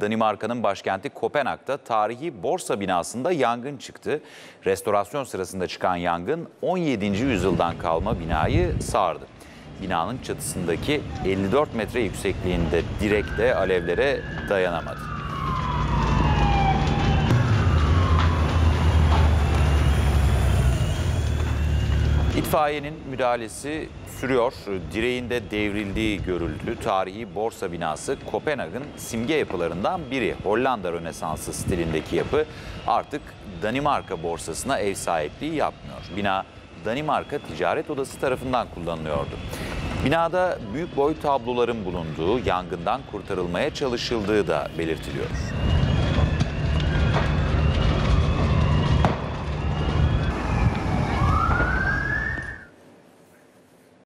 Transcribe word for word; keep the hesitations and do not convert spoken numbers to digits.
Danimarka'nın başkenti Kopenhag'da tarihi borsa binasında yangın çıktı. Restorasyon sırasında çıkan yangın on yedinci yüzyıldan kalma binayı sardı. Binanın çatısındaki elli dört metre yüksekliğinde direk de alevlere dayanamadı. İtfaiyenin müdahalesi sürüyor. Direğin de devrildiği görüldü. Tarihi borsa binası Kopenhag'ın simge yapılarından biri. Hollanda Rönesansı stilindeki yapı artık Danimarka borsasına ev sahipliği yapmıyor. Bina Danimarka Ticaret Odası tarafından kullanılıyordu. Binada büyük boy tabloların bulunduğu, yangından kurtarılmaya çalışıldığı da belirtiliyor.